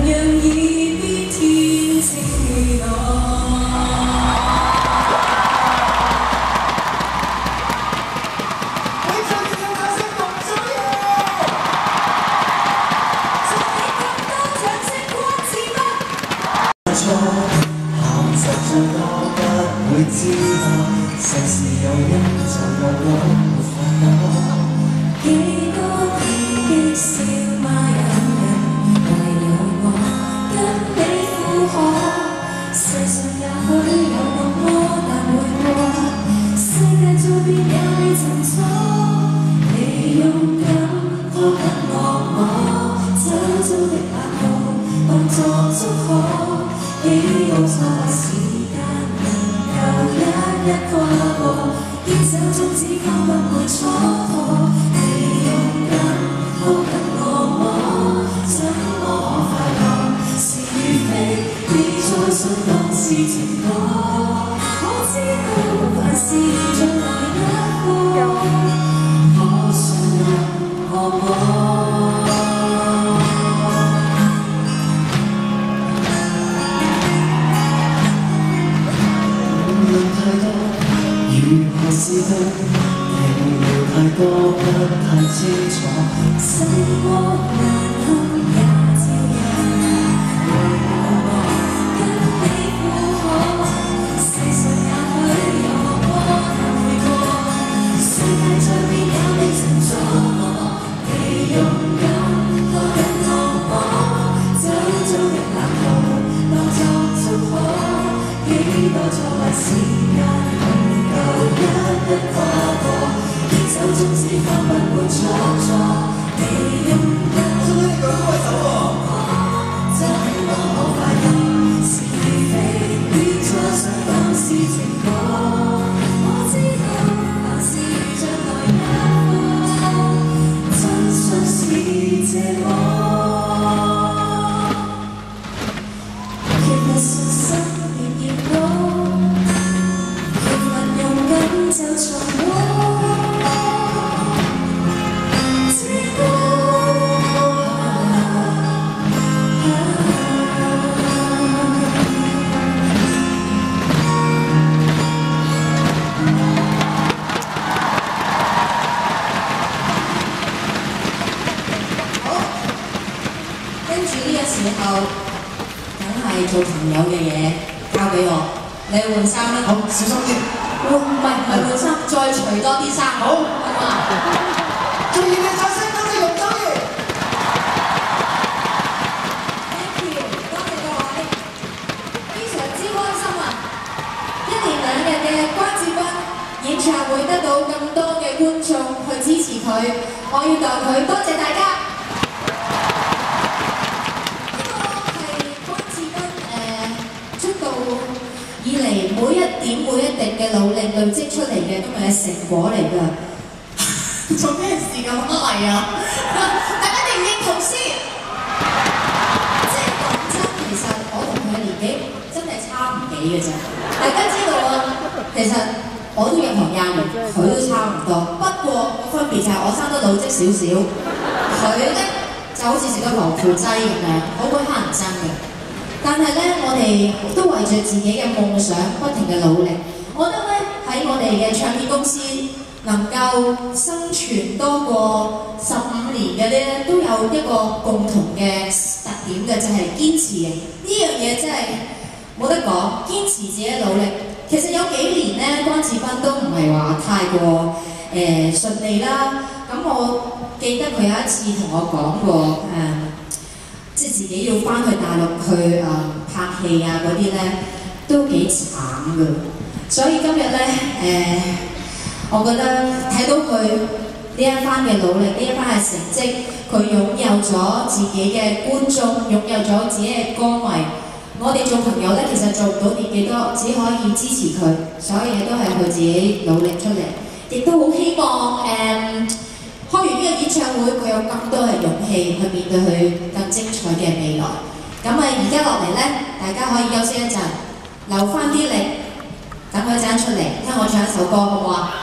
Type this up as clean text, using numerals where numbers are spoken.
樣已變天清氣朗。會知道，世事有因就有果，沒煩惱。幾多偏激笑罵人，唯有我跟你附和。世上也許有惡魔，但會過。世界做別也未曾錯，你勇敢拖緊我，周遭的冷酷當作祝賀。幾個錯時間。一跨過，堅守宗旨，交不會蹉跎。你勇敢抱緊我，怎麼可快樂？是與非，別再信當是情歌。我知道凡事盡來一個，可信任我。如何是對，明瞭太多，不太清楚。生活難堪也照樣，唯有我跟你附和。世上也許有惡魔，但會過。世界再變也未曾阻我，你勇敢拖緊我，周遭的冷酷當作祝賀。幾多錯或時間。一跨過，堅守宗旨，交不會蹉跎。你勇敢，真係講開手喎，怎麼可快樂？是與非，別再想當是情歌。我知道，凡事將來一個，真相是這個。缺乏信心，越熱火。就重播這歌，好，跟住呢個時候，梗係做朋友嘅嘢交俾我，你換衫啦。好，小心啲。唔係換衫，再除多啲衫。好，好嘛？最熱烈掌聲，多謝容祖兒。Thank you， 多謝各位，非常之開心啊！1連2日嘅關智斌演唱會得到咁多嘅觀眾去支持佢，我要代佢多謝大家。以嚟每一點每一滴嘅努力累積出嚟嘅都係成果嚟㗎。做咩事咁係啊？大家認唔認同先？即係講真，其實我同佢年紀真係差唔幾嘅啫。大家知道啊，其實我都入行20年，佢都差唔多。不過個分別就係我生得老積少少，佢咧就好似食咗防腐劑咁樣，好鬼乞人憎嘅。但係咧，我哋都為著自己嘅夢想不停嘅努力。我覺得咧，喺我哋嘅唱片公司能夠生存多過15年嘅咧，都有一個共同嘅特點嘅，就係堅持嘅。呢樣嘢真係冇得講，堅持自己努力。其實有幾年咧，關智斌都唔係話太過順利啦。咁我記得佢有一次同我講過即係自己要翻去大陸去拍戲啊嗰啲咧，都幾慘㗎。所以今日咧我覺得睇到佢呢一番嘅努力，呢一番嘅成績，佢擁有咗自己嘅觀眾，擁有咗自己嘅歌迷。我哋做朋友咧，其實做唔到年幾多，只可以支持佢，所有嘢都係佢自己努力出嚟。亦都好希望開完呢個演唱會，佢有更多嘅勇氣去面對佢更精彩嘅未來。咁而家落嚟咧，大家可以休息一陣，留翻啲力，等佢一陣出嚟，聽我唱一首歌好唔好啊？